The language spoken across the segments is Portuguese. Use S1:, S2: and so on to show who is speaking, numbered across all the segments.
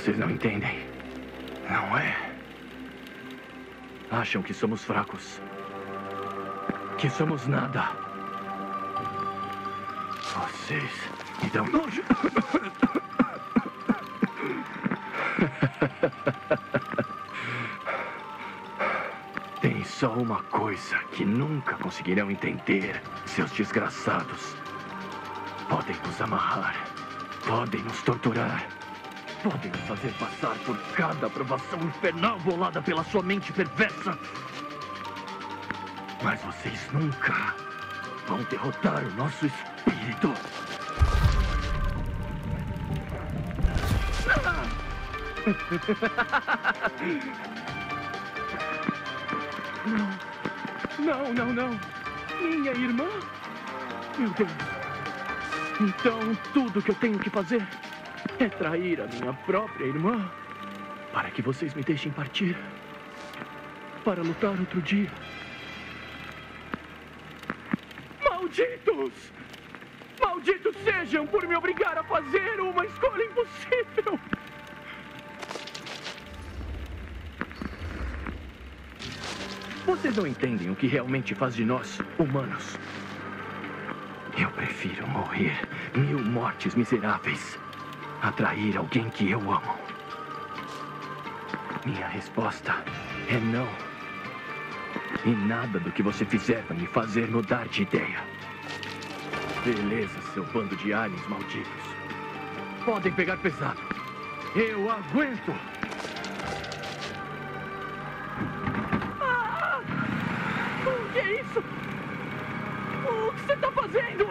S1: Vocês não entendem, não é? Acham que somos fracos. Que somos nada. Vocês me dão nojo. Tem só uma coisa que nunca conseguirão entender, seus desgraçados. Podem nos amarrar, podem nos torturar, podem nos fazer passar por cada aprovação infernal bolada pela sua mente perversa. Mas vocês nunca vão derrotar o nosso espírito. Não, não, não, não. Minha irmã? Meu Deus. Então, tudo que eu tenho que fazer é trair a minha própria irmã para que vocês me deixem partir para lutar outro dia. Malditos! Malditos sejam por me obrigar a fazer uma escolha impossível! Vocês não entendem o que realmente faz de nós humanos. Eu prefiro morrer 1000 mortes miseráveis a trair alguém que eu amo. Minha resposta é não. E nada do que você fizer vai me fazer mudar de ideia. Beleza, seu bando de aliens malditos. Podem pegar pesado. Eu aguento. O que é isso? O que você está fazendo?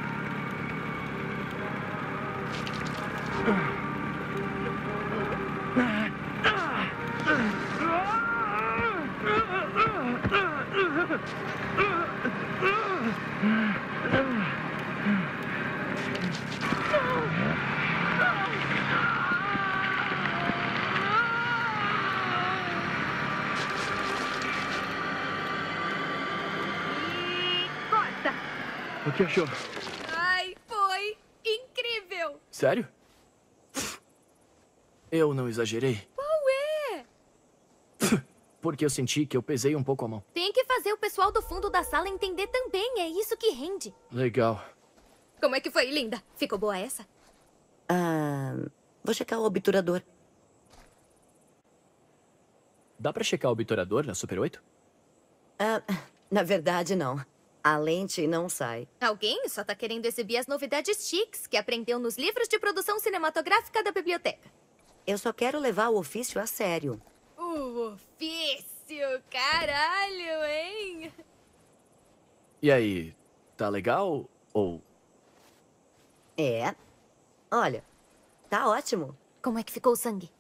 S1: O que achou?
S2: Ai, foi incrível!
S1: Sério? Eu não exagerei.
S2: Qual é?
S1: Porque eu senti que eu pesei um pouco a mão.
S2: Tem que fazer o pessoal do fundo da sala entender também. É isso que rende.
S1: Legal.
S2: Como é que foi, linda? Ficou boa essa?
S3: Vou checar o obturador.
S1: Dá pra checar o obturador na Super 8?
S3: Na verdade, não. A lente não sai.
S2: Alguém só tá querendo exibir as novidades chiques que aprendeu nos livros de produção cinematográfica da biblioteca.
S3: Eu só quero levar o ofício a sério.
S2: O ofício! Caralho, hein?
S1: E aí, tá legal ou...
S3: É. Olha, tá ótimo.
S2: Como é que ficou o sangue?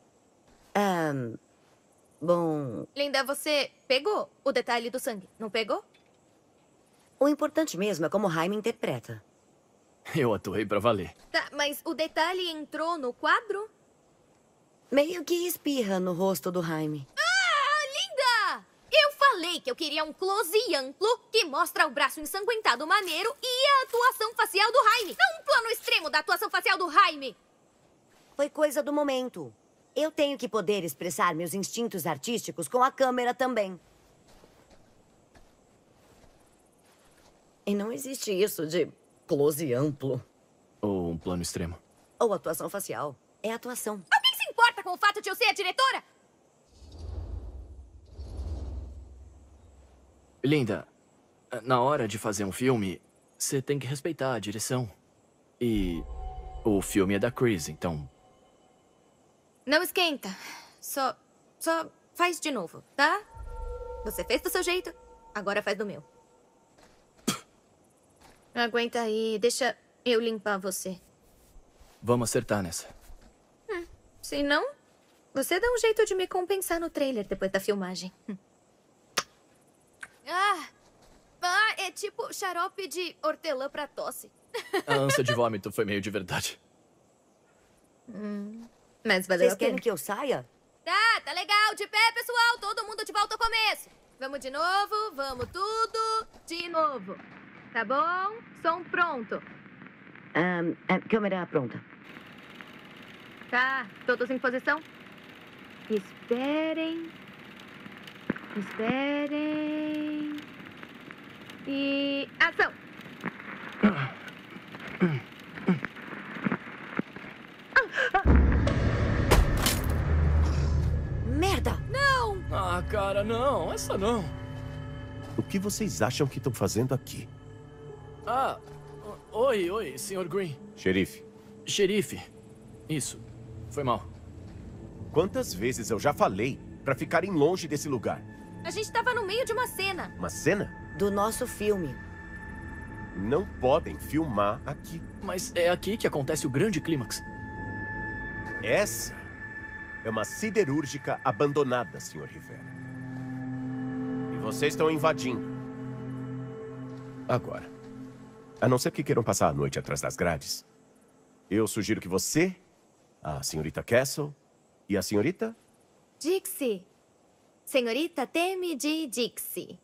S3: Bom,
S2: Linda, você pegou o detalhe do sangue, não pegou?
S3: o importante mesmo é como Jaime interpreta.
S1: Eu atuei pra valer.
S2: Tá, mas o detalhe entrou no quadro?
S3: Meio que espirra no rosto do Jaime.
S2: Ah, linda! Eu falei que eu queria um close amplo que mostra o braço ensanguentado maneiro e a atuação facial do Jaime. Não um plano extremo da atuação facial do Jaime.
S3: Foi coisa do momento. Eu tenho que poder expressar meus instintos artísticos com a câmera também. E não existe isso de close amplo.
S1: Ou um plano extremo.
S3: Ou atuação facial. É atuação.
S2: Alguém se importa com o fato de eu ser a diretora?
S1: Linda, na hora de fazer um filme, você tem que respeitar a direção. E o filme é da Chris, então...
S2: Não esquenta. Só faz de novo, tá? Você fez do seu jeito, agora faz do meu. Aguenta aí, deixa eu limpar você.
S1: Vamos acertar nessa.
S2: Se não, você dá um jeito de me compensar no trailer depois da filmagem. É tipo xarope de hortelã pra tosse.
S1: A ânsia de vômito foi meio de verdade.
S2: Mas valeu
S3: Vocês
S2: a pena.
S3: querem que eu saia?
S2: Tá legal. De pé, pessoal. Todo mundo de volta ao começo. Vamos de novo, vamos tudo de novo. Tá bom? Som pronto.
S3: Câmera pronta.
S2: Tá, todos em posição? Esperem. Esperem. E ação!
S3: Merda!
S2: Não!
S4: Ah, cara, não. Essa não.
S5: O que vocês acham que estão fazendo aqui?
S4: Ah, oi, Sr. Green.
S5: Xerife,
S4: Xerife. Isso. Foi mal.
S5: quantas vezes eu já falei pra ficarem longe desse lugar?
S2: A gente tava no meio de uma cena.
S5: Uma cena?
S3: Do nosso filme.
S5: Não podem filmar aqui.
S4: Mas é aqui que acontece o grande clímax.
S5: Essa é uma siderúrgica abandonada, Sr. Rivera. E vocês estão invadindo. Agora, a não ser que queiram passar a noite atrás das grades, eu sugiro que você, a senhorita Castle e a senhorita...
S2: Dixie. Senhorita Temi de Dixie.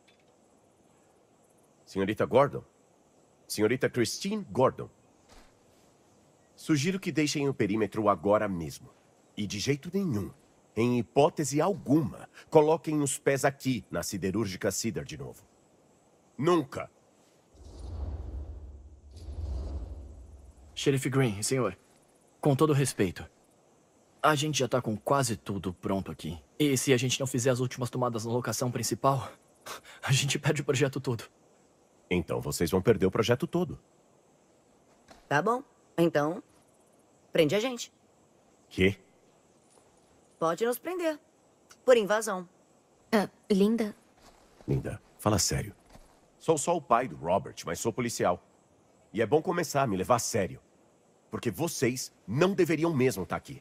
S5: Senhorita Gordon. Senhorita Christine Gordon. Sugiro que deixem o perímetro agora mesmo. E de jeito nenhum, em hipótese alguma, coloquem os pés aqui na siderúrgica Cedar de novo. Nunca!
S4: Xerife Green, senhor. Com todo respeito. A gente já tá com quase tudo pronto aqui. E se a gente não fizer as últimas tomadas na locação principal, a gente perde o projeto todo.
S5: Então vocês vão perder o projeto todo.
S3: Tá bom. Então, prende a gente.
S5: Quê?
S3: Pode nos prender. Por invasão.
S2: Linda.
S5: Linda, fala sério. Sou só o pai do Robert, mas sou policial. E é bom começar a me levar a sério. Porque vocês não deveriam mesmo estar aqui.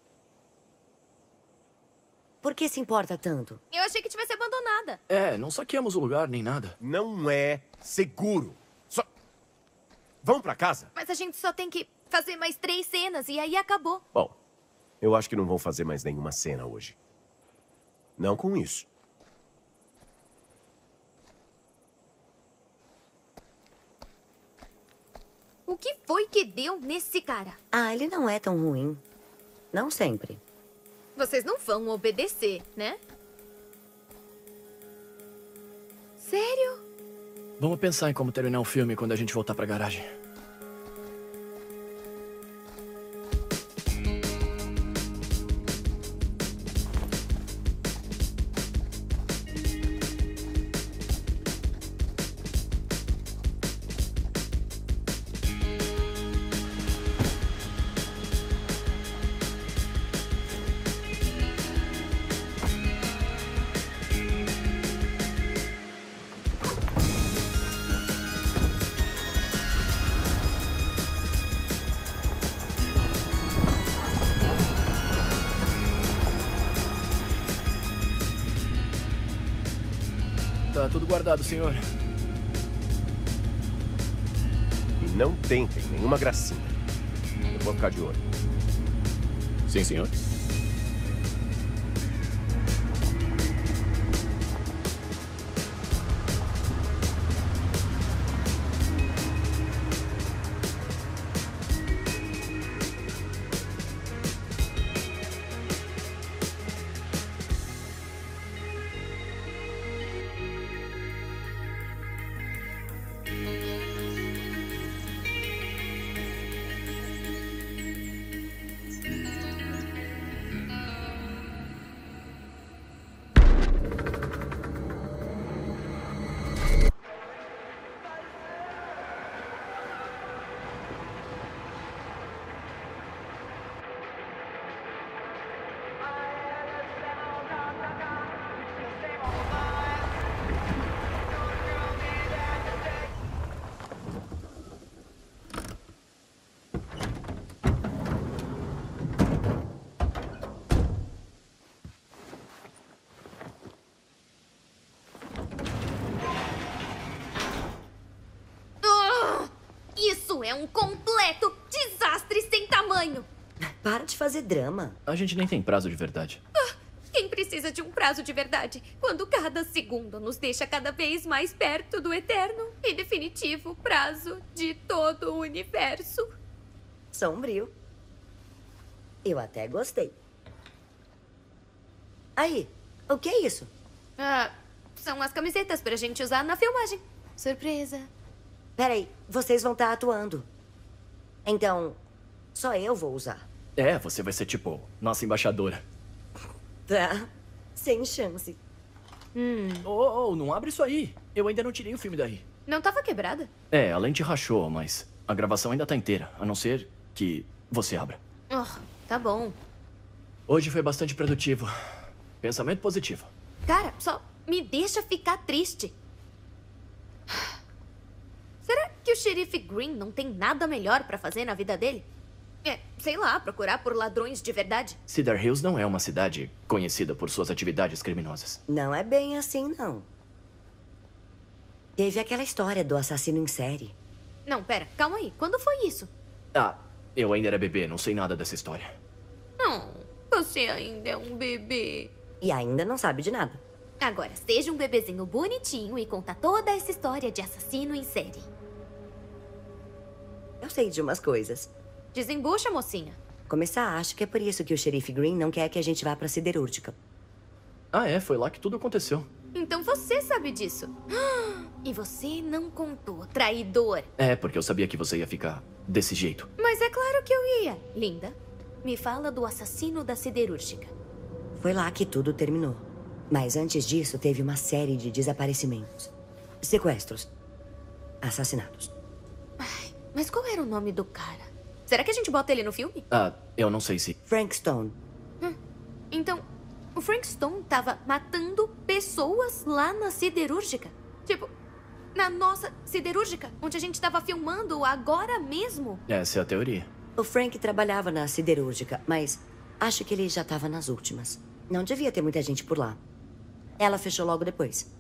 S3: Por que se importa tanto?
S2: Eu achei que tivesse abandonada.
S4: É, não saqueamos o lugar nem nada.
S5: Não é seguro. Só... Vão pra casa?
S2: Mas a gente só tem que fazer mais 3 cenas e aí acabou.
S5: Bom, eu acho que não vão fazer mais nenhuma cena hoje. Não com isso.
S2: O que foi que deu nesse cara?
S3: Ah, ele não é tão ruim. Não sempre.
S2: Vocês não vão obedecer, né? Sério?
S4: Vamos pensar em como terminar o filme quando a gente voltar pra garagem. Tá tudo guardado, senhor.
S5: E não tentem nenhuma gracinha. Eu vou ficar de olho.
S1: Sim, senhor.
S2: Isso é um completo desastre sem tamanho.
S3: Para de fazer drama.
S4: A gente nem tem prazo de verdade.
S2: Quem precisa de um prazo de verdade quando cada segundo nos deixa cada vez mais perto do eterno e definitivo prazo de todo o universo?
S3: Sombrio. Eu até gostei. Aí, o que é isso?
S2: Ah, são as camisetas pra gente usar na filmagem. Surpresa.
S3: Peraí, vocês vão estar atuando. Então, só eu vou usar.
S4: É, você vai ser tipo nossa embaixadora.
S3: Tá, sem chance.
S4: Oh, não abre isso aí. Eu ainda não tirei o filme daí.
S2: Não tava quebrada?
S4: É, a lente rachou, mas a gravação ainda tá inteira. A não ser que você abra.
S2: Oh, tá bom.
S4: Hoje foi bastante produtivo. Pensamento positivo.
S2: Cara, só me deixa ficar triste. Será que o xerife Green não tem nada melhor pra fazer na vida dele? Sei lá, procurar por ladrões de verdade?
S4: Cedar Hills não é uma cidade conhecida por suas atividades criminosas.
S3: Não é bem assim, não. Teve aquela história do assassino em série.
S2: Não, pera, calma aí. Quando foi isso?
S4: Ah, eu ainda era bebê, não sei nada dessa história.
S2: Não, você ainda é um bebê.
S3: E ainda não sabe de nada.
S2: Agora, seja um bebezinho bonitinho e conta toda essa história de assassino em série.
S3: Eu sei de umas coisas.
S2: Desembucha, mocinha.
S3: Começar, acho que é por isso que o xerife Green não quer que a gente vá pra siderúrgica.
S4: Ah, é, foi lá que tudo aconteceu.
S2: Então você sabe disso. E você não contou, traidor.
S4: É, porque eu sabia que você ia ficar desse jeito.
S2: Mas é claro que eu ia. Linda, me fala do assassino da siderúrgica.
S3: Foi lá que tudo terminou. Mas antes disso, teve uma série de desaparecimentos. Sequestros. Assassinatos.
S2: Ai, mas qual era o nome do cara? Será que a gente bota ele no filme?
S4: Ah, eu não sei se...
S3: Frank Stone.
S2: Então, o Frank Stone tava matando pessoas lá na siderúrgica? Tipo, na nossa siderúrgica, onde a gente tava filmando agora mesmo?
S4: Essa é a teoria.
S3: O Frank trabalhava na siderúrgica, mas acho que ele já estava nas últimas. Não devia ter muita gente por lá. Ela fechou logo depois.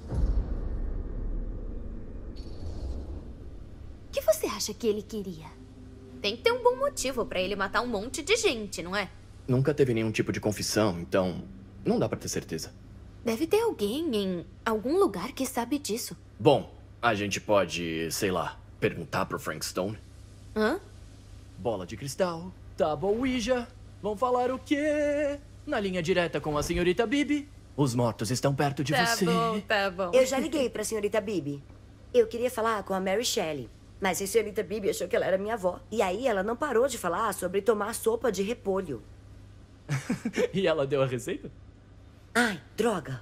S2: O que você acha que ele queria? Tem que ter um bom motivo pra ele matar um monte de gente, não é?
S4: Nunca teve nenhum tipo de confissão, então não dá pra ter certeza.
S2: Deve ter alguém em algum lugar que sabe disso.
S4: Bom, a gente pode, sei lá, perguntar pro Frank Stone.
S2: Hã?
S4: Bola de cristal, tábua Ouija, vão falar o quê? Na linha direta com a senhorita Bibi. Os mortos estão perto de você.
S2: Tá bom.
S3: Eu já liguei pra senhorita Bibi. Eu queria falar com a Mary Shelley. Mas a senhorita Bibi achou que ela era minha avó. E aí ela não parou de falar sobre tomar sopa de repolho.
S4: E ela deu a receita?
S3: Ai, droga.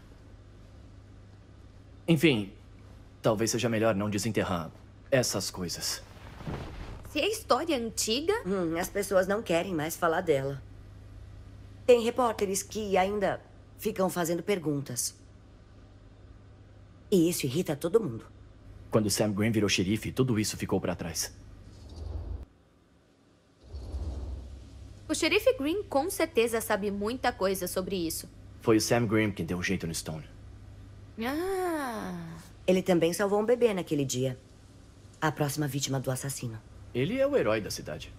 S4: Enfim, talvez seja melhor não desenterrar essas coisas.
S2: Se é história antiga...
S3: As pessoas não querem mais falar dela. Tem repórteres que ainda ficam fazendo perguntas. E isso irrita todo mundo.
S4: Quando Sam Green virou xerife, tudo isso ficou pra trás.
S2: O xerife Green com certeza sabe muita coisa sobre isso.
S4: Foi o Sam Green quem deu um jeito no Stone.
S2: Ah...
S3: Ele também salvou um bebê naquele dia. A próxima vítima do assassino.
S4: Ele é o herói da cidade.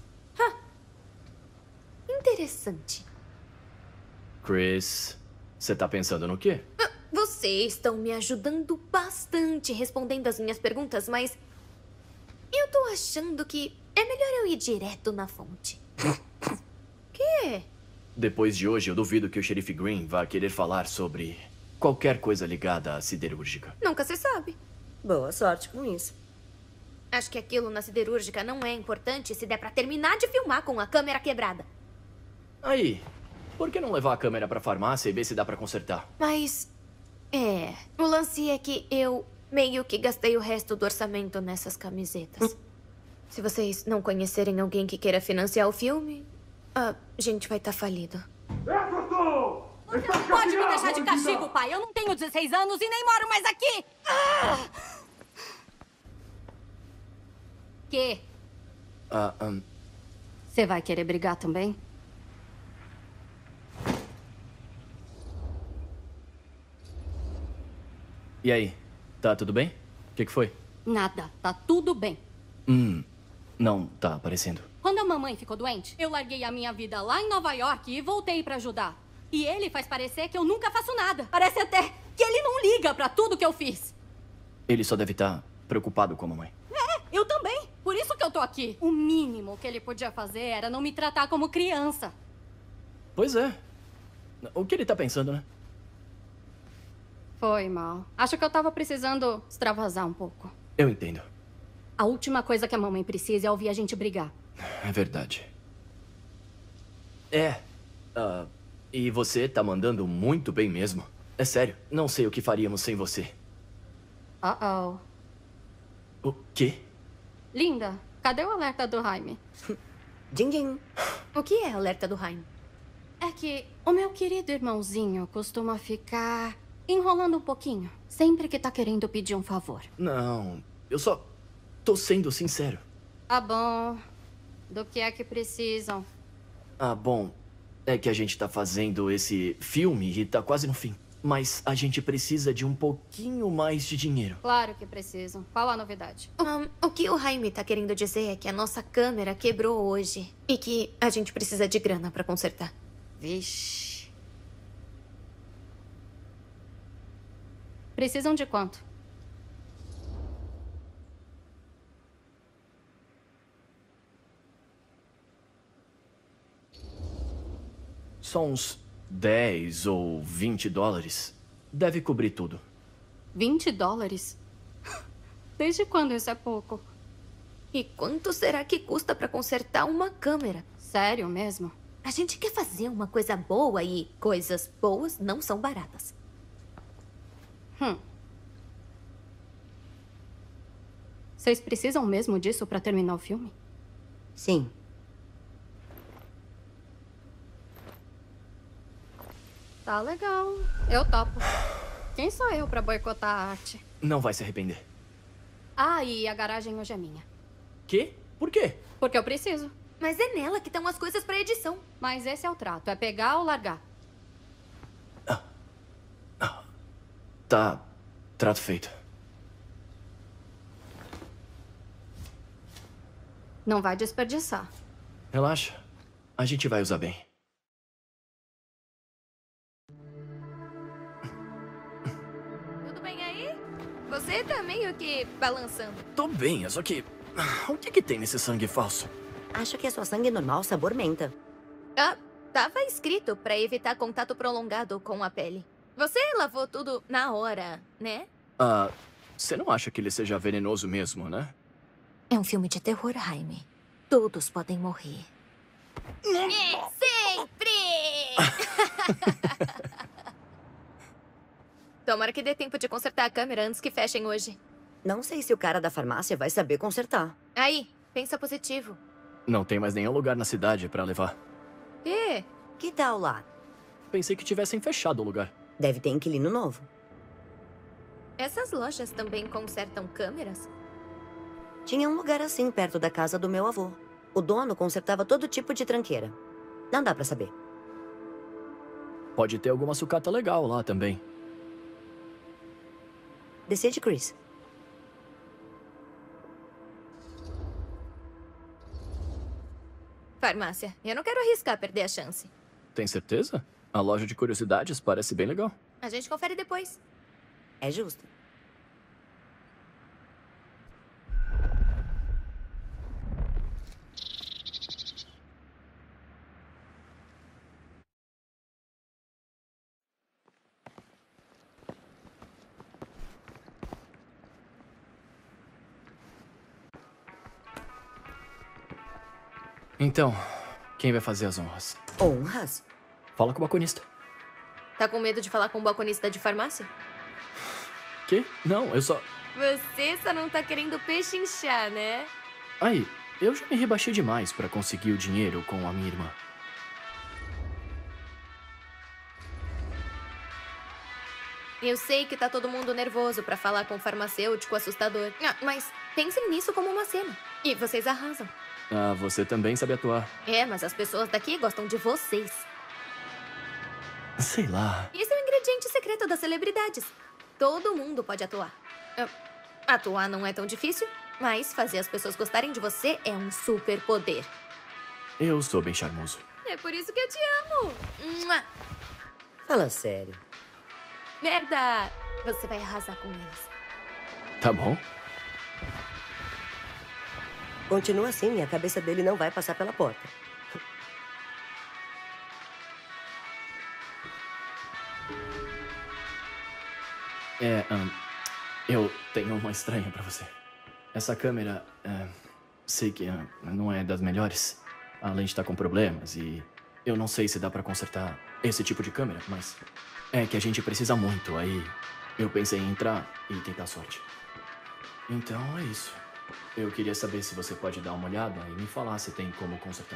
S2: Interessante.
S4: Chris, você tá pensando no quê?
S2: Vocês estão me ajudando bastante respondendo as minhas perguntas, mas... eu tô achando que é melhor eu ir direto na fonte. Quê?
S4: Depois de hoje, eu duvido que o xerife Green vá querer falar sobre qualquer coisa ligada à siderúrgica.
S2: Nunca se sabe.
S3: Boa sorte com isso.
S2: Acho que aquilo na siderúrgica não é importante se der pra terminar de filmar com a câmera quebrada.
S4: Aí, por que não levar a câmera pra farmácia e ver se dá pra consertar?
S2: Mas... o lance é que eu meio que gastei o resto do orçamento nessas camisetas. Se vocês não conhecerem alguém que queira financiar o filme, a gente vai estar falido.
S6: Você não pode me deixar de castigo, pai. Eu não tenho 16 anos e nem moro mais aqui. Que? Você vai querer brigar também?
S4: E aí, tá tudo bem? O que foi?
S6: Nada. Tá tudo bem.
S4: Não tá aparecendo.
S6: Quando a mamãe ficou doente, eu larguei a minha vida lá em Nova York e voltei pra ajudar. E ele faz parecer que eu nunca faço nada. Parece até que ele não liga pra tudo que eu fiz.
S4: Ele só deve estar preocupado com a mamãe.
S6: É, eu também. Por isso que eu tô aqui. O mínimo que ele podia fazer era não me tratar como criança.
S4: Pois é. O que ele tá pensando, né?
S6: Foi mal. Acho que eu tava precisando extravasar um pouco.
S4: Eu entendo.
S6: A última coisa que a mamãe precisa é ouvir a gente brigar.
S4: É verdade. E você tá mandando muito bem mesmo. É sério, não sei o que faríamos sem você.
S6: Uh-oh.
S4: O quê?
S6: Linda, cadê o alerta do Jaime?
S3: Din, din.
S2: O que é alerta do Jaime?
S6: É que o meu querido irmãozinho costuma ficar enrolando um pouquinho. Sempre que tá querendo pedir um favor.
S4: Não, eu só tô sendo sincero.
S6: Tá bom. Do que é que precisam?
S4: Bom, é que a gente tá fazendo esse filme e tá quase no fim. Mas a gente precisa de um pouquinho mais de dinheiro.
S6: Claro que precisam. Qual a novidade?
S2: O que o Jaime tá querendo dizer é que a nossa câmera quebrou hoje. E que a gente precisa de grana pra consertar.
S6: Vixe. Precisam de quanto?
S4: Só uns 10 ou 20 dólares. Deve cobrir tudo.
S6: 20 dólares? Desde quando isso é pouco?
S2: E quanto será que custa pra consertar uma câmera?
S6: Sério mesmo?
S2: A gente quer fazer uma coisa boa e coisas boas não são baratas.
S6: Vocês precisam mesmo disso pra terminar o filme?
S3: Sim.
S6: Tá legal. Eu topo. Quem sou eu pra boicotar a arte?
S4: Não vai se arrepender.
S6: E a garagem hoje é minha.
S4: Quê? Por quê?
S6: Porque eu preciso.
S2: Mas é nela que estão as coisas pra edição.
S6: Mas esse é o trato. É pegar ou largar.
S4: Tá. Trato feito.
S6: Não vai desperdiçar.
S4: Relaxa. A gente vai usar bem.
S2: Tudo bem aí? Você tá meio que balançando.
S4: Tô bem, é só que... O que tem nesse sangue falso?
S3: Acho que é só sangue normal, sabor menta.
S2: Tava escrito pra evitar contato prolongado com a pele. Você lavou tudo na hora, né?
S4: Você não acha que ele seja venenoso mesmo, né?
S2: É um filme de terror, Jaime. Todos podem morrer. Sempre! Tomara que dê tempo de consertar a câmera antes que fechem hoje.
S3: Não sei se o cara da farmácia vai saber consertar.
S2: Aí, pensa positivo.
S4: Não tem mais nenhum lugar na cidade pra levar.
S2: E
S3: Que tal lá?
S4: Pensei que tivessem fechado o lugar.
S3: Deve ter inquilino novo.
S2: essas lojas também consertam câmeras?
S3: Tinha um lugar assim perto da casa do meu avô. O dono consertava todo tipo de tranqueira. Não dá pra saber.
S4: Pode ter alguma sucata legal lá também.
S3: Decide, Chris.
S2: Farmácia. Eu não quero arriscar perder a chance.
S4: Tem certeza? A loja de curiosidades parece bem legal.
S2: A gente confere depois.
S3: É justo.
S4: Então, quem vai fazer as honras?
S3: Honras?
S4: Fala com o balconista.
S2: Tá com medo de falar com o balconista de farmácia?
S4: Quê? Não, eu só...
S2: Você só não tá querendo pechinchar, né?
S4: Aí, eu já me rebaixei demais pra conseguir o dinheiro com a minha irmã.
S2: Eu sei que tá todo mundo nervoso pra falar com o farmacêutico assustador. Mas pensem nisso como uma cena. E vocês arrasam.
S4: Você também sabe atuar.
S2: É, mas as pessoas daqui gostam de vocês.
S4: Sei lá.
S2: Esse é o ingrediente secreto das celebridades. Todo mundo pode atuar. Atuar não é tão difícil, mas fazer as pessoas gostarem de você é um superpoder.
S4: Eu sou bem charmoso.
S2: É por isso que eu te amo. Mua.
S3: Fala sério.
S2: Merda! Você vai arrasar com eles.
S4: Tá bom?
S3: Continua assim e a cabeça dele não vai passar pela porta.
S4: Eu tenho uma estranha pra você. Essa câmera, sei que não é das melhores. A lente tá com problemas e eu não sei se dá pra consertar esse tipo de câmera, mas é que a gente precisa muito. Aí eu pensei em entrar e tentar a sorte. Então é isso. Eu queria saber se você pode dar uma olhada e me falar se tem como consertar.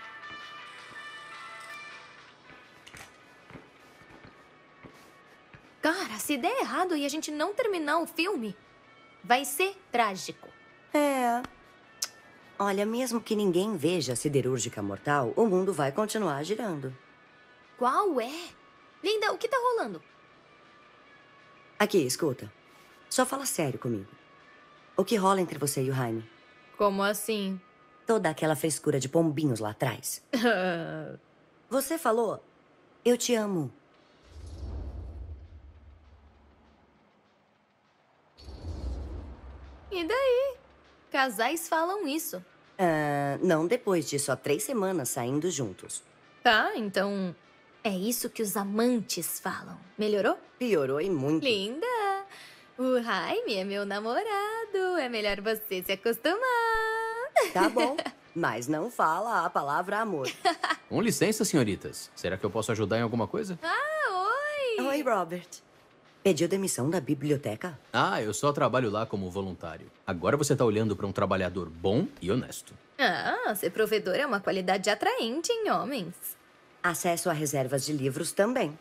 S2: Cara, se der errado e a gente não terminar o filme, vai ser trágico.
S3: É. Olha, mesmo que ninguém veja a siderúrgica mortal, o mundo vai continuar girando.
S2: Qual é? Linda, o que tá rolando?
S3: Aqui, escuta. Só fala sério comigo. O que rola entre você e o Jaime?
S2: Como assim?
S3: Toda aquela frescura de pombinhos lá atrás. Você falou, eu te amo.
S2: E daí? Casais falam isso.
S3: Não depois de só 3 semanas saindo juntos.
S2: Tá, então é isso que os amantes falam. Melhorou?
S3: Piorou e muito.
S2: Linda! O Jaime é meu namorado. É melhor você se acostumar.
S3: Tá bom, mas não fala a palavra amor.
S7: Com licença, senhoritas. Será que eu posso ajudar em alguma coisa?
S2: Oi!
S3: Oi, Robert. Pediu demissão da biblioteca?
S7: Ah, eu só trabalho lá como voluntário. Agora você tá olhando para um trabalhador bom e honesto.
S2: Ah, ser provedor é uma qualidade atraente em homens.
S3: Acesso a reservas de livros também.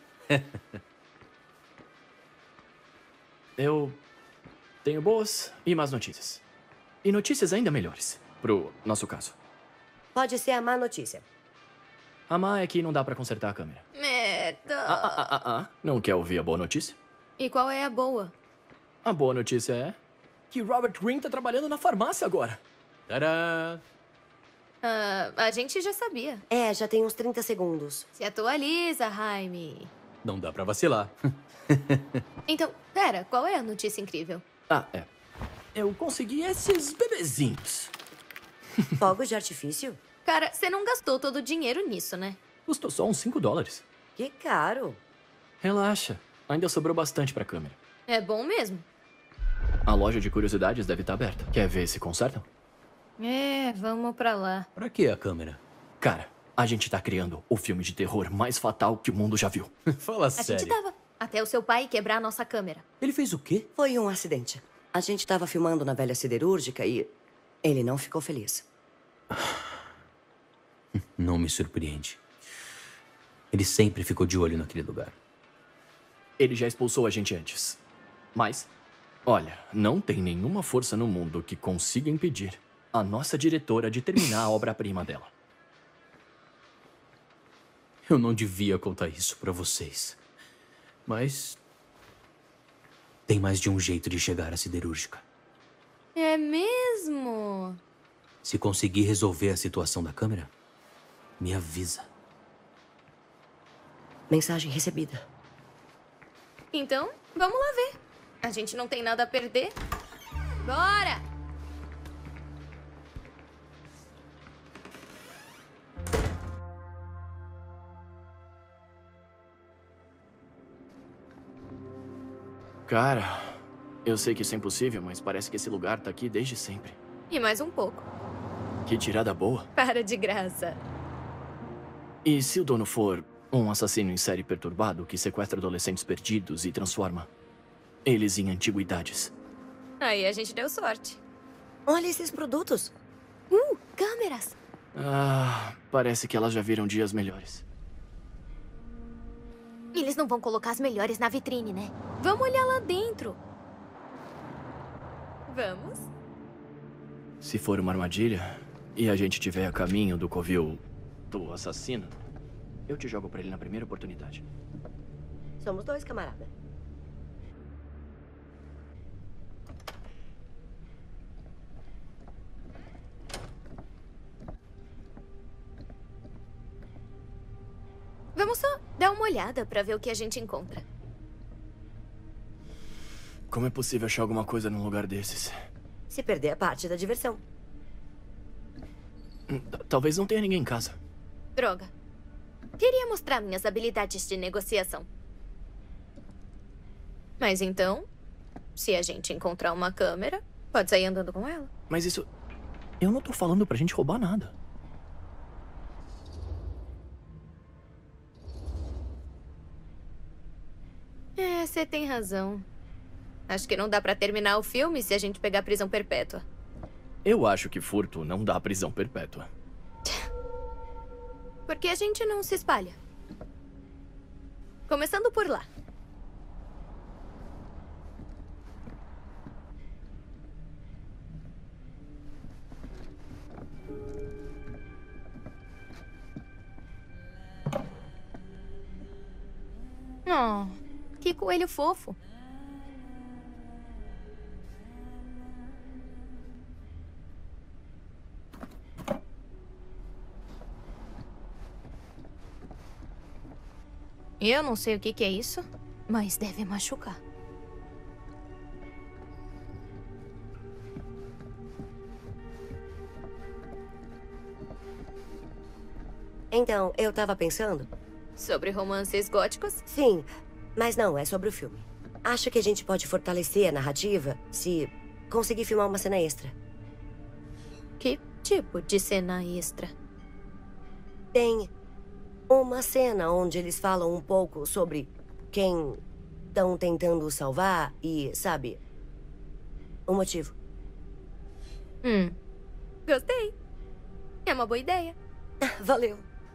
S4: Eu tenho boas e más notícias. E notícias ainda melhores, pro nosso caso.
S3: Pode ser a má notícia.
S4: A má é que não dá pra consertar a câmera.
S2: Merda!
S4: Não quer ouvir a boa notícia?
S2: E qual é a boa?
S4: A boa notícia é que Robert Greene tá trabalhando na farmácia agora.
S7: Tadã!
S2: A gente já sabia.
S3: É, já tem uns 30 segundos.
S2: Se atualiza, Jaime.
S7: Não dá pra vacilar.
S2: Então, pera, qual é a notícia incrível?
S4: Eu consegui esses bebezinhos.
S3: Fogos de artifício?
S2: Cara, você não gastou todo o dinheiro nisso, né?
S4: Custou só uns $5.
S3: Que caro.
S4: Relaxa, ainda sobrou bastante pra câmera.
S2: É bom mesmo.
S4: A loja de curiosidades deve estar aberta. Quer ver se consertam?
S2: Vamos pra lá.
S7: Pra que a câmera?
S4: Cara, a gente tá criando o filme de terror mais fatal que o mundo já viu.
S7: Fala
S2: A
S7: sério.
S2: gente tava. Até o seu pai quebrar a nossa câmera.
S7: Ele fez o quê?
S3: Foi um acidente. A gente tava filmando na velha siderúrgica e ele não ficou feliz.
S7: Não me surpreende. Ele sempre ficou de olho naquele lugar.
S4: Ele já expulsou a gente antes. Mas, olha, não tem nenhuma força no mundo que consiga impedir a nossa diretora de terminar a obra-prima dela.
S7: Eu não devia contar isso pra vocês. Mas... tem mais de um jeito de chegar à siderúrgica.
S2: É mesmo?
S7: Se conseguir resolver a situação da câmera, me avisa.
S3: Mensagem recebida.
S2: Então, vamos lá ver. A gente não tem nada a perder. Bora!
S4: Cara, eu sei que isso é impossível, mas parece que esse lugar tá aqui desde sempre.
S2: E mais um pouco.
S4: Que tirada boa.
S2: Para de graça.
S4: E se o dono for um assassino em série perturbado que sequestra adolescentes perdidos e transforma eles em antiguidades?
S2: Aí a gente deu sorte.
S3: Olha esses produtos.
S2: Câmeras.
S4: Parece que elas já viram dias melhores.
S2: Eles não vão colocar as melhores na vitrine, né? Vamos olhar lá dentro. Vamos?
S4: Se for uma armadilha e a gente tiver a caminho do covil do assassino, eu te jogo pra ele na primeira oportunidade.
S3: Somos 2, camarada.
S2: Vamos só dar uma olhada pra ver o que a gente encontra.
S4: Como é possível achar alguma coisa num lugar desses?
S3: Se perder a parte da diversão.
S4: Talvez não tenha ninguém em casa.
S2: Droga. Queria mostrar minhas habilidades de negociação. Mas então, se a gente encontrar uma câmera, pode sair andando com ela.
S4: Mas isso... Eu não tô falando pra gente roubar nada.
S2: É, você tem razão. Acho que não dá pra terminar o filme se a gente pegar prisão perpétua.
S4: Eu acho que furto não dá prisão perpétua.
S2: Porque a gente não se espalha. Começando por lá. Oh, que coelho fofo. Eu não sei o que é isso, mas deve machucar.
S3: Então, eu tava pensando...
S2: Sobre romances góticos?
S3: Sim, mas não, é sobre o filme. Acho que a gente pode fortalecer a narrativa se conseguir filmar uma cena extra.
S2: Que tipo de cena extra?
S3: Tem uma cena onde eles falam um pouco sobre quem estão tentando salvar e, sabe, o motivo.
S2: Gostei. É uma boa ideia.
S3: Valeu.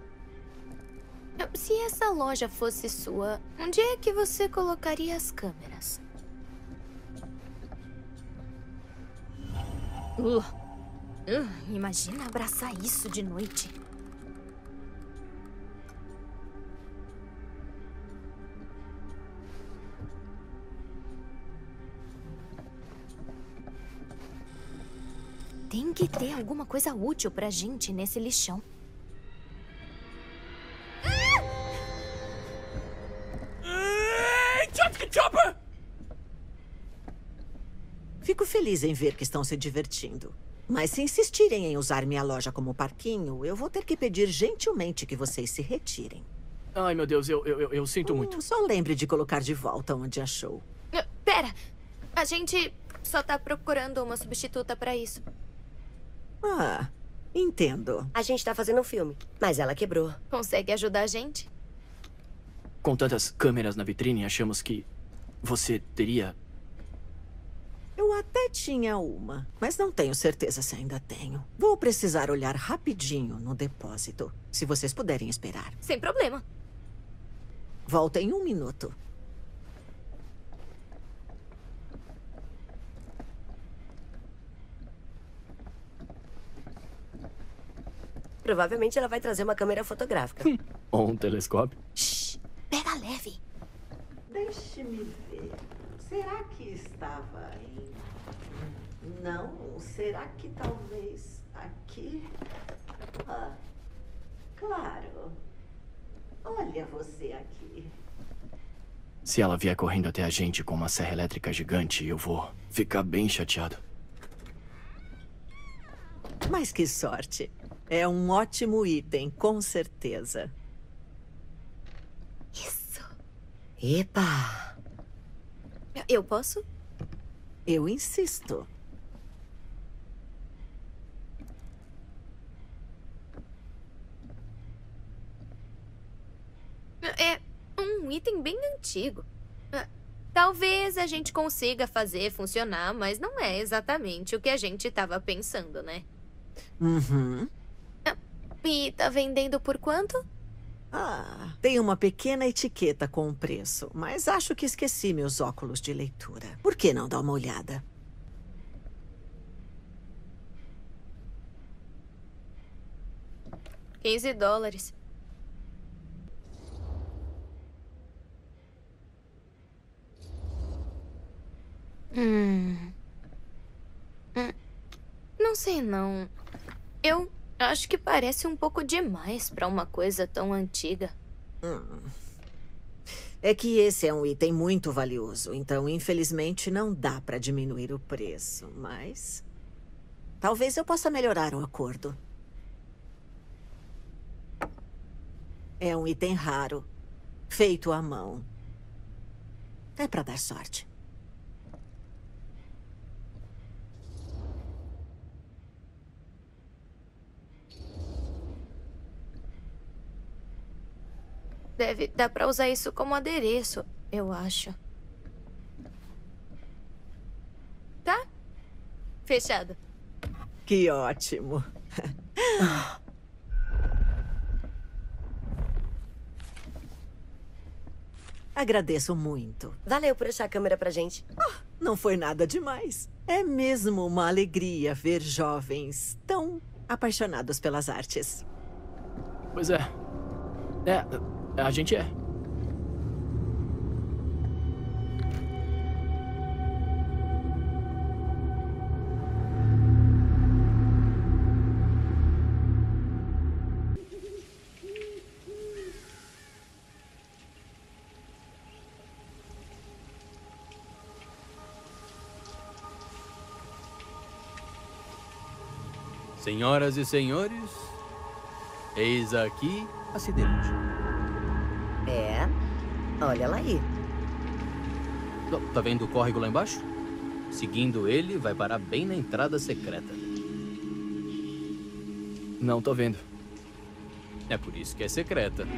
S2: Se essa loja fosse sua, onde é que você colocaria as câmeras? Imagina abraçar isso de noite. Tem que ter alguma coisa útil pra gente nesse lixão.
S8: Fico feliz em ver que estão se divertindo. Mas se insistirem em usar minha loja como parquinho, eu vou ter que pedir gentilmente que vocês se retirem.
S4: Ai, meu Deus, eu sinto muito.
S8: Só lembre de colocar de volta onde achou.
S2: Pera, a gente só tá procurando uma substituta pra isso.
S8: Ah, entendo.
S3: A gente tá fazendo um filme, mas ela quebrou.
S2: Consegue ajudar a gente?
S4: Com tantas câmeras na vitrine, achamos que você teria...
S8: Eu até tinha uma, mas não tenho certeza se ainda tenho. Vou precisar olhar rapidinho no depósito, se vocês puderem esperar.
S2: Sem problema.
S8: Volta em 1 minuto.
S3: Provavelmente ela vai trazer uma câmera fotográfica.
S4: Ou um telescópio.
S2: Shhh, pega leve.
S8: Deixe-me ver. Será que estava em... Não, será que talvez aqui? Ah, claro. Olha você aqui.
S4: Se ela vier correndo até a gente com uma serra elétrica gigante, eu vou ficar bem chateado.
S8: Mas que sorte. É um ótimo item, com certeza.
S2: Isso.
S3: Epa!
S2: Eu posso?
S8: Eu insisto.
S2: É um item bem antigo. Talvez a gente consiga fazer funcionar, mas não é exatamente o que a gente estava pensando, né?
S8: Uhum.
S2: E tá vendendo por quanto?
S8: Ah, tem uma pequena etiqueta com o preço, mas acho que esqueci meus óculos de leitura. Por que não dar uma olhada?
S2: $15. Não sei não. Eu acho que parece um pouco demais pra uma coisa tão antiga.
S8: É que esse é um item muito valioso, então infelizmente não dá pra diminuir o preço, mas... talvez eu possa melhorar o acordo. É um item raro, feito à mão. É pra dar sorte.
S2: Deve dar pra usar isso como adereço, eu acho. Tá? Fechado.
S8: Que ótimo. Agradeço muito.
S3: Valeu por achar a câmera pra gente.
S8: Não foi nada demais. É mesmo uma alegria ver jovens tão apaixonados pelas artes.
S4: Pois é. A gente é.
S7: Senhoras e senhores, eis aqui a siderúrgica.
S3: É. Olha ela aí.
S7: Tá vendo o córrego lá embaixo? Seguindo ele, vai parar bem na entrada secreta.
S4: Não tô vendo.
S7: É por isso que é secreta.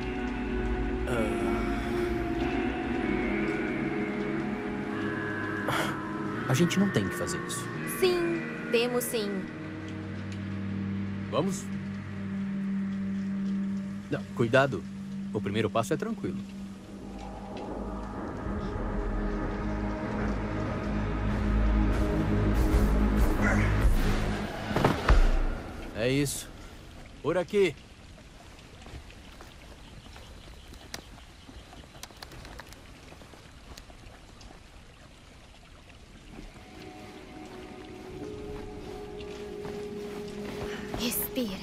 S7: A gente não tem que fazer isso.
S2: Sim, temos sim.
S7: Vamos? Não, cuidado. O primeiro passo é tranquilo. É isso. Por aqui.
S2: Respira.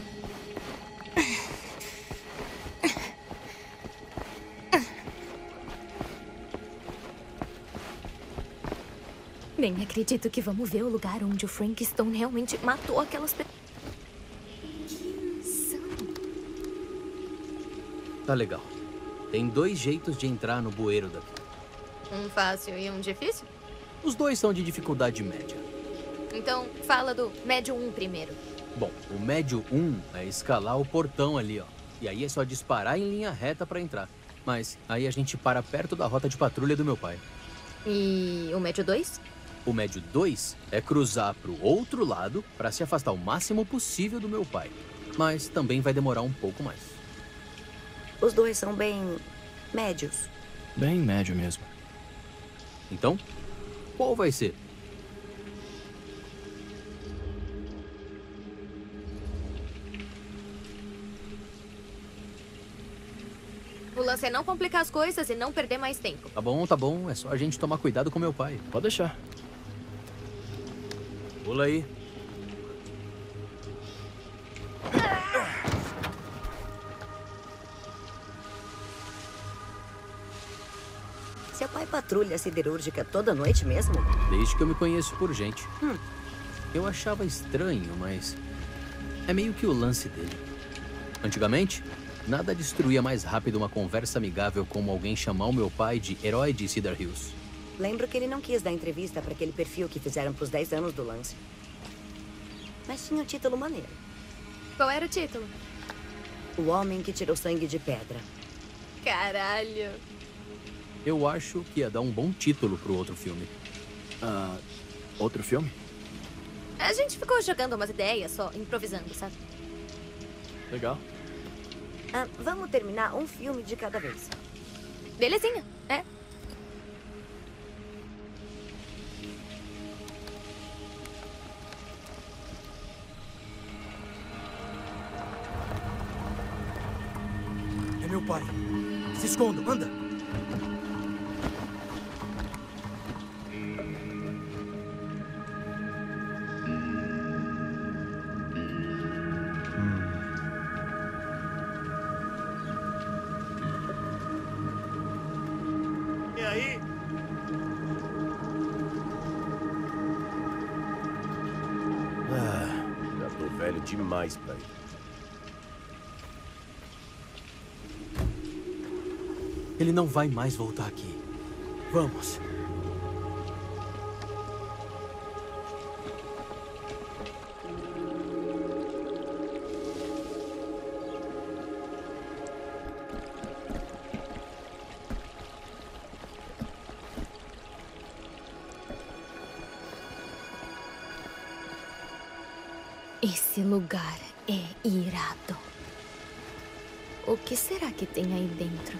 S2: Nem acredito que vamos ver o lugar onde o Frank Stone realmente matou aquelas pessoas. Que insano.
S7: Tá legal. Tem 2 jeitos de entrar no bueiro daqui.
S2: Um fácil e um difícil?
S7: Os 2 são de dificuldade média.
S2: Então, fala do médio 1 primeiro.
S7: Bom, o médio 1 é escalar o portão ali, ó. E aí é só disparar em linha reta pra entrar. Mas aí a gente para perto da rota de patrulha do meu pai.
S2: E o médio 2?
S7: O médio 2 é cruzar pro outro lado pra se afastar o máximo possível do meu pai. Mas também vai demorar um pouco mais.
S3: Os 2 são bem médios.
S4: Bem médio mesmo.
S7: Então, qual vai ser?
S2: O lance é não complicar as coisas e não perder mais tempo.
S7: Tá bom, tá bom. É só a gente tomar cuidado com meu pai.
S4: Pode deixar.
S7: Pula aí.
S3: Seu pai patrulha a siderúrgica toda noite mesmo?
S7: Desde que eu me conheço por gente. Eu achava estranho, mas é meio que o lance dele. Antigamente, nada destruía mais rápido uma conversa amigável como alguém chamar o meu pai de herói de Cedar Hills.
S3: Lembro que ele não quis dar entrevista para aquele perfil que fizeram pros 10 anos do lance. Mas tinha um título maneiro.
S2: Qual era o título?
S3: O Homem que Tirou Sangue de Pedra.
S2: Caralho.
S7: Eu acho que ia dar um bom título pro outro filme.
S4: Outro filme?
S2: A gente ficou jogando umas ideias só, improvisando, sabe?
S4: Legal.
S3: Vamos terminar um filme de cada vez.
S2: Belezinha, é.
S9: É meu pai. Se escondam, anda! E aí?
S5: Já tô velho demais pra ir.
S7: Ele não vai mais voltar aqui. Vamos.
S2: Esse lugar é irado. O que será que tem aí dentro?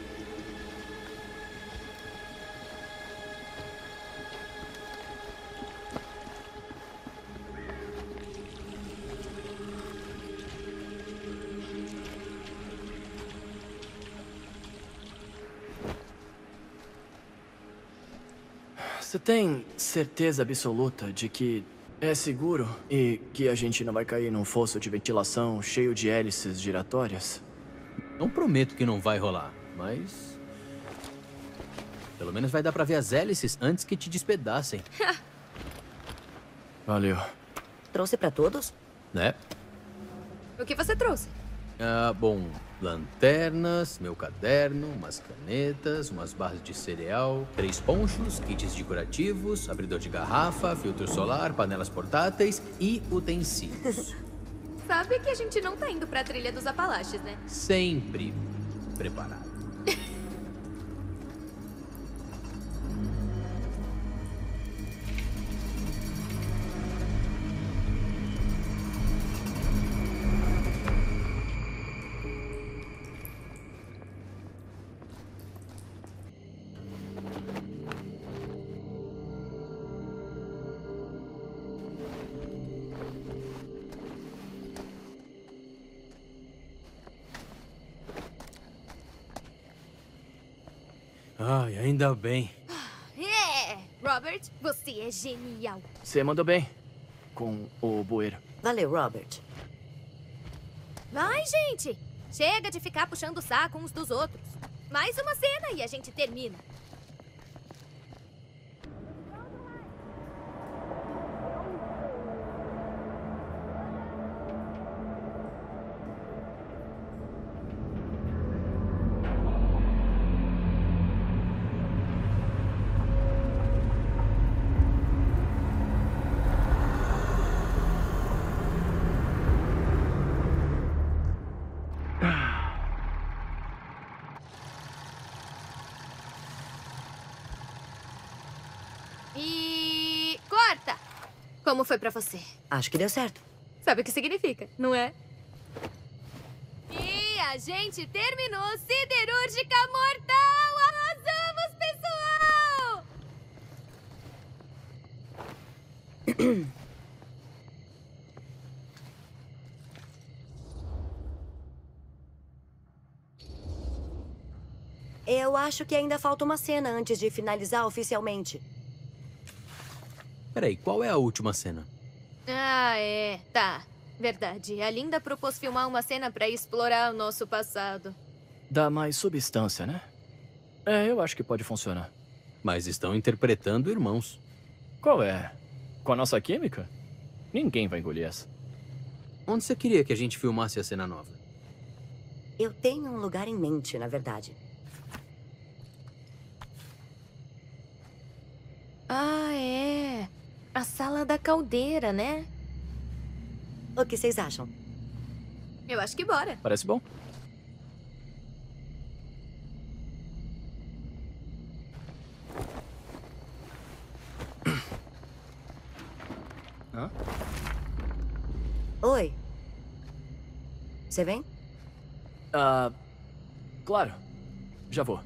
S4: Você tem certeza absoluta de que é seguro e que a gente não vai cair num fosso de ventilação cheio de hélices giratórias?
S7: Não prometo que não vai rolar, mas... pelo menos vai dar pra ver as hélices antes que te despedacem.
S4: Valeu.
S3: Trouxe pra todos?
S7: Né?
S2: O que você trouxe?
S7: Ah, bom, lanternas, meu caderno, umas canetas, umas barras de cereal, 3 ponchos, kits de curativos, abridor de garrafa, filtro solar, panelas portáteis e utensílios.
S2: Sabe que a gente não tá indo pra trilha dos Apalaches, né?
S7: Sempre preparado. Ai, ainda bem.
S2: É! Robert, você é genial.
S4: Você mandou bem com o bueiro.
S3: Valeu, Robert.
S2: Vai, gente! Chega de ficar puxando o saco uns dos outros. Mais uma cena e a gente termina. E... corta! Como foi pra você?
S3: Acho que deu certo.
S2: Sabe o que significa, não é? E a gente terminou Siderúrgica Mortal! Arrasamos, pessoal!
S3: Eu acho que ainda falta uma cena antes de finalizar oficialmente.
S7: Peraí, qual é a última cena?
S2: Ah, é. Tá. Verdade. A Linda propôs filmar uma cena pra explorar o nosso passado.
S4: Dá mais substância, né? É, eu acho que pode funcionar.
S7: Mas estão interpretando irmãos.
S4: Qual é? Com a nossa química? Ninguém vai engolir essa.
S7: Onde você queria que a gente filmasse a cena nova?
S3: Eu tenho um lugar em mente, na verdade.
S2: Ah, é. A sala da caldeira, né?
S3: O que vocês acham?
S2: Eu acho que bora.
S4: Parece bom. Hã?
S3: Oi. Você vem?
S4: Ah, claro. Já vou.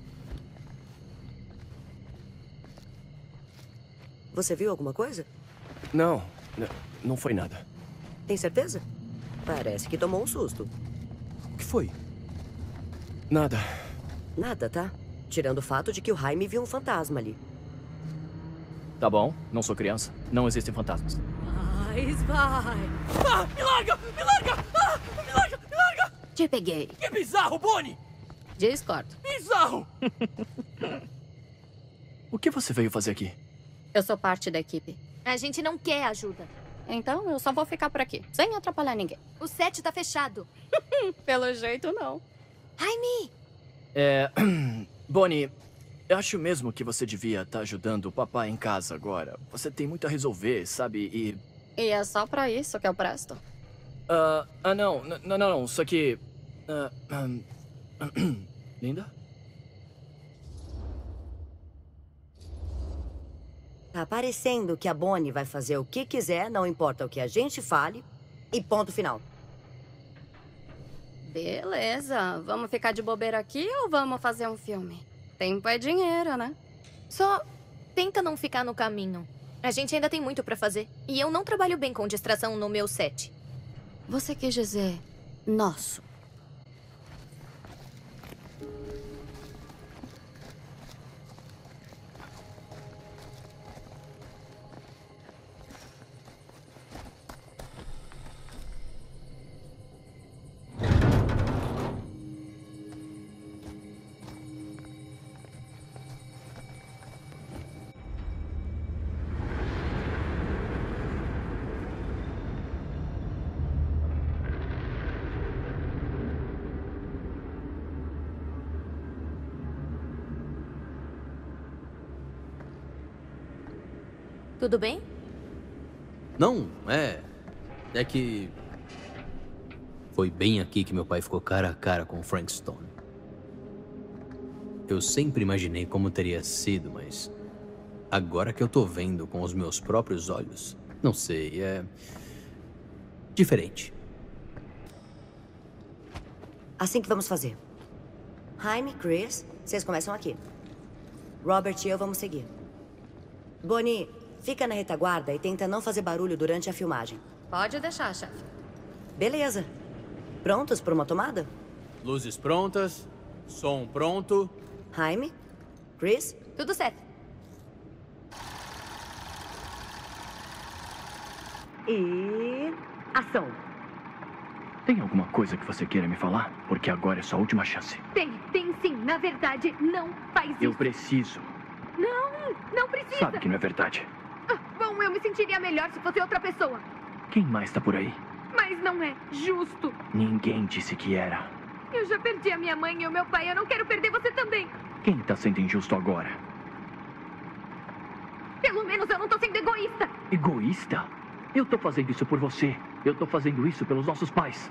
S3: Você viu alguma coisa?
S4: Não, não foi nada.
S3: Tem certeza? Parece que tomou um susto.
S7: O que foi?
S4: Nada.
S3: Nada, tá? Tirando o fato de que o Jaime viu um fantasma ali.
S4: Tá bom, não sou criança. Não existem fantasmas.
S8: Mas vai.
S9: Ah, me larga! Me larga! Ah, me larga! Me larga!
S2: Te peguei.
S9: Que bizarro, Bonnie!
S2: Discordo.
S9: Bizarro!
S4: O que você veio fazer aqui?
S6: Eu sou parte da equipe.
S2: A gente não quer ajuda.
S6: Então eu só vou ficar por aqui, sem atrapalhar ninguém.
S2: O set tá fechado.
S6: Pelo jeito, não.
S2: Jaime!
S4: Bonnie, eu acho mesmo que você devia estar ajudando o papai em casa agora. Você tem muito a resolver, sabe?
S6: E é só pra isso que eu presto.
S4: Não. Só que... Linda?
S3: Tá parecendo que a Bonnie vai fazer o que quiser, não importa o que a gente fale. E ponto final.
S6: Beleza. Vamos ficar de bobeira aqui ou vamos fazer um filme? Tempo é dinheiro, né?
S2: Só tenta não ficar no caminho. A gente ainda tem muito pra fazer. E eu não trabalho bem com distração no meu set.
S6: Você quis dizer nosso.
S2: Tudo bem?
S7: Não, é que... Foi bem aqui que meu pai ficou cara a cara com o Frank Stone. Eu sempre imaginei como teria sido, mas... Agora que eu tô vendo com os meus próprios olhos... Não sei, é... diferente.
S3: Assim que vamos fazer. Jaime, Chris, vocês começam aqui. Robert e eu vamos seguir. Bonnie, fica na retaguarda e tenta não fazer barulho durante a filmagem.
S6: Pode deixar, chefe.
S3: Beleza. Prontos para uma tomada?
S7: Luzes prontas, som pronto.
S3: Jaime? Chris?
S2: Tudo certo.
S3: E... ação.
S1: Tem alguma coisa que você queira me falar? Porque agora é sua última chance.
S10: Tem sim. Na verdade, não faz isso.
S1: Eu preciso.
S10: Não precisa.
S1: Sabe que não é verdade.
S10: Bom, eu me sentiria melhor se fosse outra pessoa.
S1: Quem mais tá por aí?
S10: Mas não é justo.
S1: Ninguém disse que era.
S10: Eu já perdi a minha mãe e o meu pai. Eu não quero perder você também.
S1: Quem tá sendo injusto agora?
S10: Pelo menos eu não tô sendo egoísta.
S1: Egoísta? Eu tô fazendo isso por você. Eu tô fazendo isso pelos nossos pais.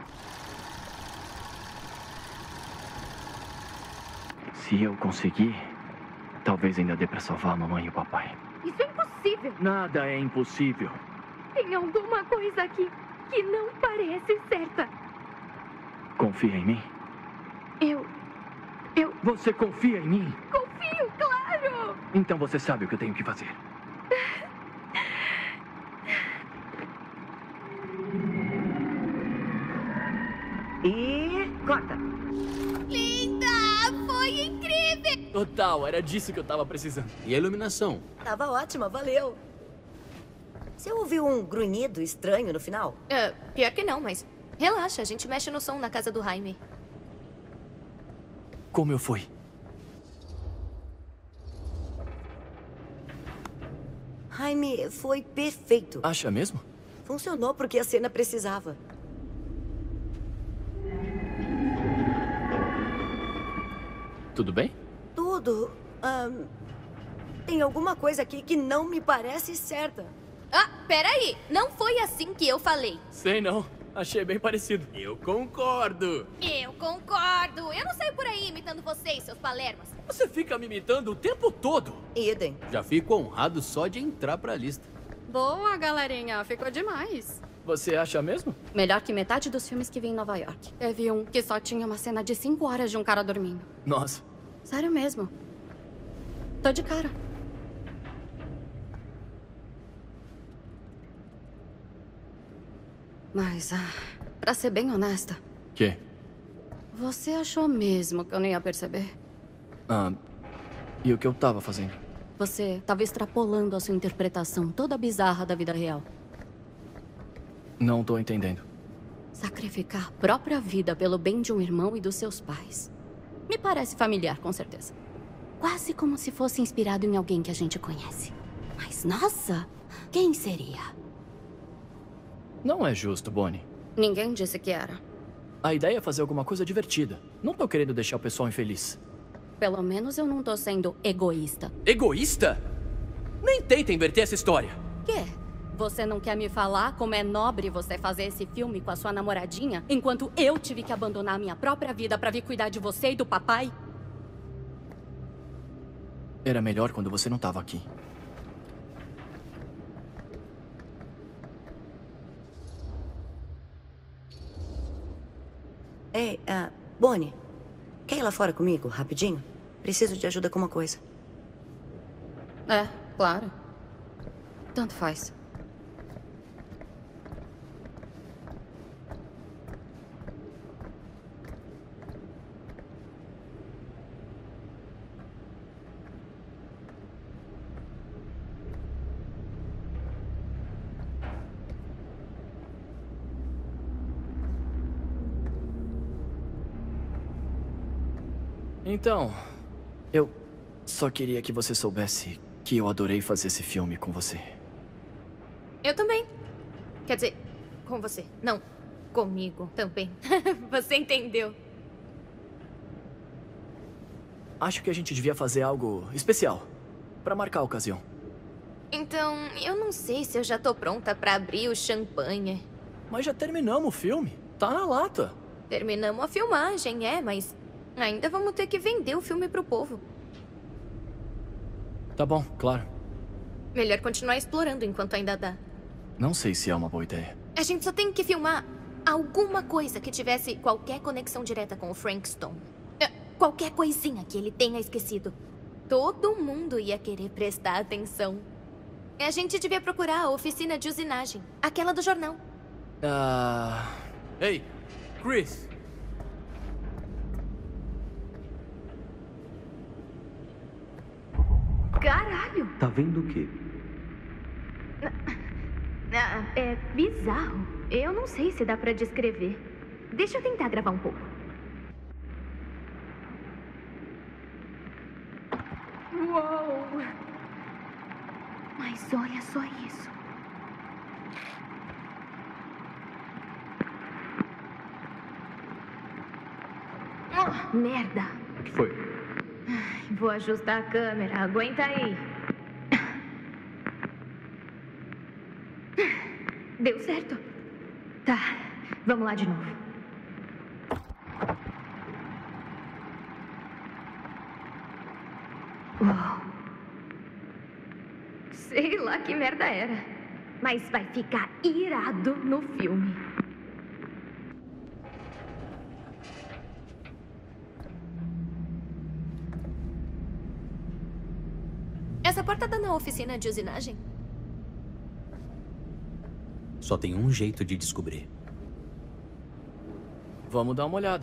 S1: Se eu conseguir, talvez ainda dê pra salvar a mamãe e o papai.
S10: Isso é impossível.
S1: Nada é impossível.
S10: Tem alguma coisa aqui que não parece certa.
S1: Confia em mim?
S10: Eu...
S1: Você confia em mim?
S10: Confio, claro!
S1: Então você sabe o que eu tenho que fazer.
S3: E... corta.
S2: Linda! Foi incrível!
S4: Total, era disso que eu tava precisando.
S7: E a iluminação?
S3: Tava ótima, valeu. Você ouviu um grunhido estranho no final?
S2: Pior que não, mas... Relaxa, a gente mexe no som na casa do Jaime.
S4: Como eu fui?
S3: Jaime, foi perfeito.
S4: Acha mesmo?
S3: Funcionou porque a cena precisava.
S4: Tudo bem?
S3: Tudo. Tem alguma coisa aqui que não me parece certa.
S2: Ah, peraí! Não foi assim que eu falei.
S4: Sei não. Achei bem parecido. Eu concordo.
S2: Eu concordo! Eu não saio por aí imitando vocês, seus palermas.
S4: Você fica me imitando o tempo todo.
S3: Idem.
S7: Já fico honrado só de entrar pra lista.
S6: Boa, galerinha. Ficou demais.
S4: Você acha mesmo?
S6: Melhor que metade dos filmes que vi em Nova York. Teve um que só tinha uma cena de 5 horas de um cara dormindo.
S4: Nossa.
S6: Sério mesmo. Tô de cara. Mas, pra ser bem honesta...
S4: Quê?
S6: Você achou mesmo que eu nem ia perceber?
S4: E o que eu tava fazendo?
S6: Você tava extrapolando a sua interpretação toda bizarra da vida real.
S4: Não tô entendendo.
S6: Sacrificar a própria vida pelo bem de um irmão e dos seus pais. Me parece familiar, com certeza. Quase como se fosse inspirado em alguém que a gente conhece. Mas, nossa, quem seria?
S4: Não é justo, Bonnie.
S6: Ninguém disse que era.
S4: A ideia é fazer alguma coisa divertida. Não tô querendo deixar o pessoal infeliz.
S6: Pelo menos eu não tô sendo egoísta.
S4: Egoísta? Nem tenta inverter essa história.
S6: Quê? Você não quer me falar como é nobre você fazer esse filme com a sua namoradinha, enquanto eu tive que abandonar a minha própria vida pra vir cuidar de você e do papai?
S4: Era melhor quando você não tava aqui.
S3: Ei, Bonnie, quer ir lá fora comigo, rapidinho? Preciso de ajuda com uma coisa.
S2: É, claro. Tanto faz.
S4: Então, eu só queria que você soubesse que eu adorei fazer esse filme com você.
S2: Eu também. Quer dizer, com você. Não, comigo também. Você entendeu.
S4: Acho que a gente devia fazer algo especial pra marcar a ocasião.
S2: Então, eu não sei se eu já tô pronta pra abrir o champanhe.
S4: Mas já terminamos o filme. Tá na lata.
S2: Terminamos a filmagem, mas ainda vamos ter que vender o filme pro povo.
S4: Tá bom, claro.
S2: Melhor continuar explorando enquanto ainda dá.
S4: Não sei se é uma boa ideia.
S2: A gente só tem que filmar alguma coisa que tivesse qualquer conexão direta com o Frank Stone. Qualquer coisinha que ele tenha esquecido. Todo mundo ia querer prestar atenção. A gente devia procurar a oficina de usinagem. Aquela do jornal.
S7: Ei, Chris.
S10: Caralho!
S11: Tá vendo o quê?
S10: É bizarro. Eu não sei se dá pra descrever. Deixa eu tentar gravar um pouco. Uou! Mas olha só isso. Oh, merda!
S11: O que foi?
S10: Vou ajustar a câmera. Aguenta aí. Deu certo? Tá. Vamos lá de novo. Uau. Sei lá que merda era. Mas vai ficar irado no filme.
S2: Essa porta dá na oficina de usinagem?
S7: Só tem um jeito de descobrir.
S4: Vamos dar uma olhada.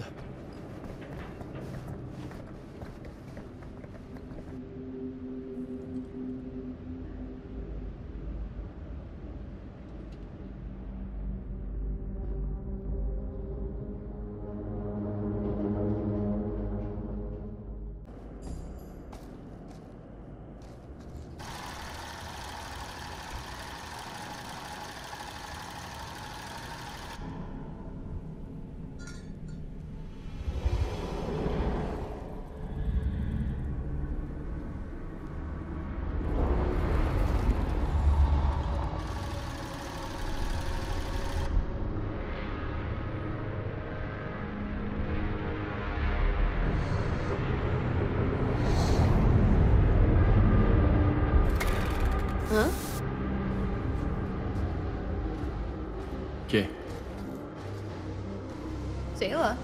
S2: Hã?
S4: Quê?
S2: Sei lá.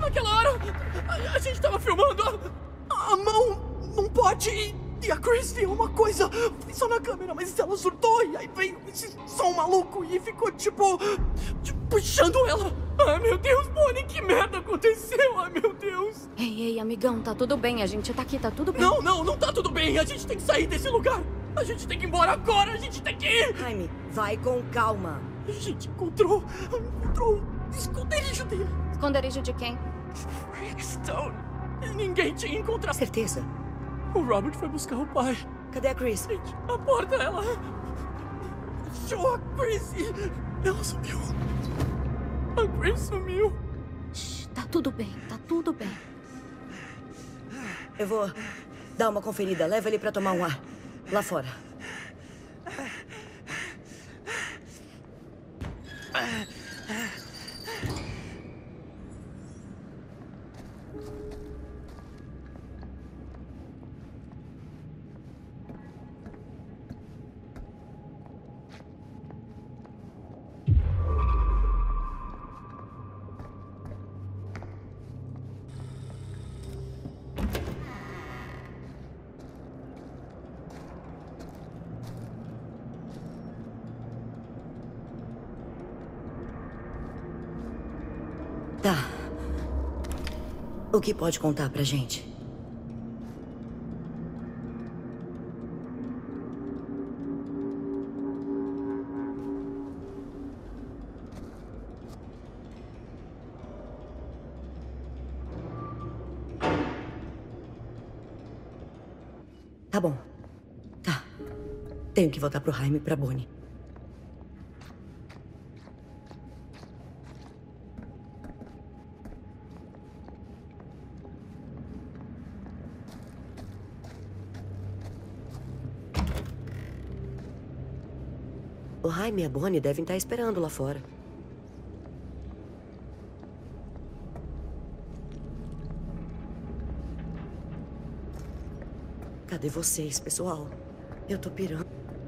S9: Naquela hora, a gente tava filmando. A mão num pote e a Chris viu uma coisa só na câmera, mas ela surtou e aí veio esse som maluco e ficou tipo puxando ela. Ai, meu Deus, Bonnie, que merda aconteceu? Ai, meu Deus.
S6: Ei, amigão, tá tudo bem. A gente tá aqui, tá tudo bem.
S9: Não tá tudo bem. A gente tem que sair desse lugar. A gente tem que ir embora agora. A gente tem que ir.
S3: Jaime, vai com calma.
S9: A gente encontrou o esconderijo dele.
S6: Esconderijo de quem?
S9: Stone. Ninguém tinha encontrado.
S3: Certeza.
S9: O Robert foi buscar o pai.
S3: Cadê a Chris?
S9: Gente, a porta, ela achou a Chris e ela sumiu. A Chris sumiu.
S6: Shhh, tá tudo bem, tá tudo bem.
S3: Eu vou dar uma conferida. Leva ele pra tomar um ar. Lá fora. Tá. O que pode contar pra gente? Tá bom. Tá. Tenho que voltar pro Jaime e pra Bonnie. O Jaime e a Bonnie devem estar esperando lá fora. Cadê vocês, pessoal? Eu tô pirando.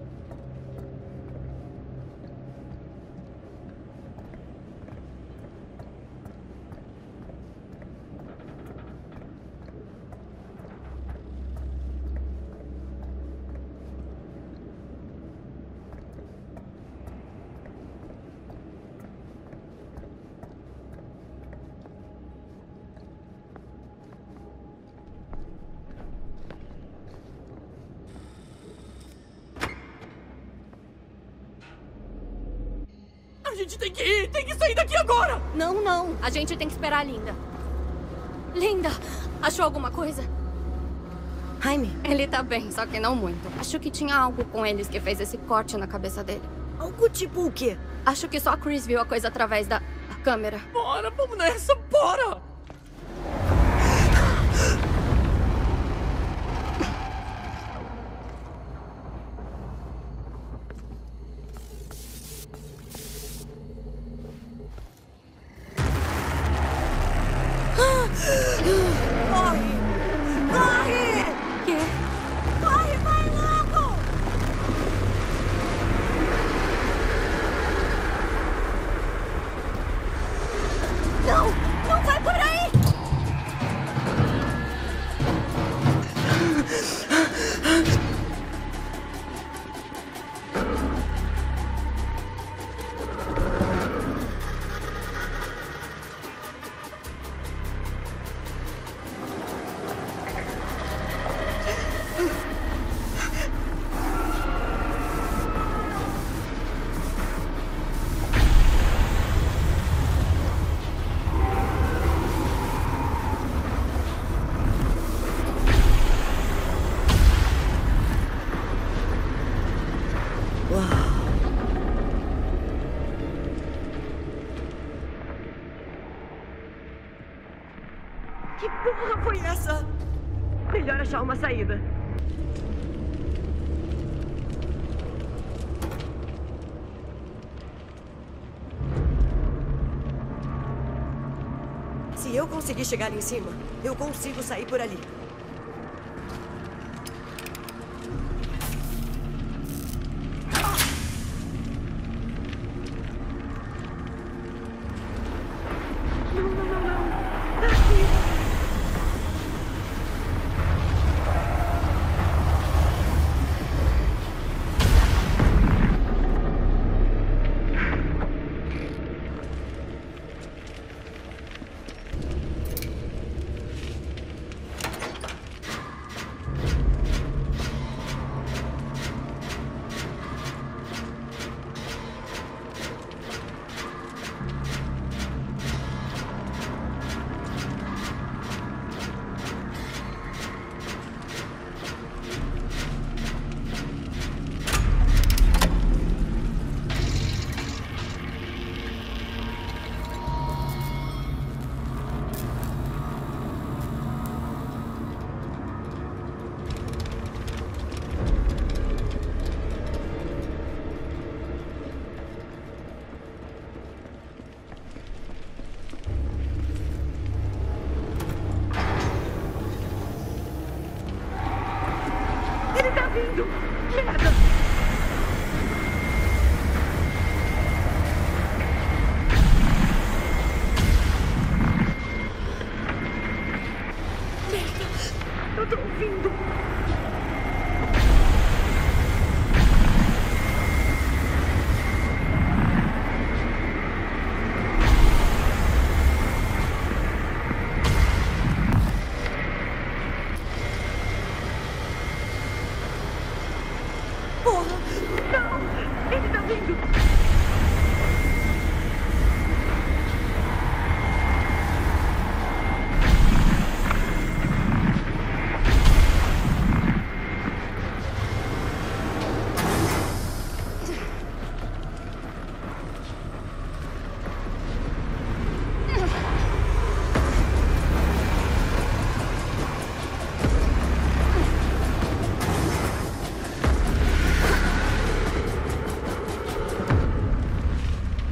S9: A gente tem que ir, tem que sair daqui agora!
S6: Não. A gente tem que esperar a Linda. Linda, achou alguma coisa?
S3: Jaime?
S6: Ele tá bem, só que não muito. Acho que tinha algo com eles que fez esse corte na cabeça dele.
S3: Algo tipo o quê?
S6: Acho que só a Chris viu a coisa através da câmera.
S9: Bora, vamos nessa, bora!
S6: Não vai por aí!
S3: Que porra foi essa? Melhor achar uma saída. Se eu conseguir chegar ali em cima, eu consigo sair por ali. Não.
S2: vindo! Merda! Merda! Eu tô ouvindo!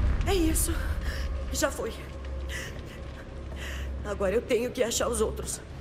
S3: Já foi. Agora eu tenho que achar os outros.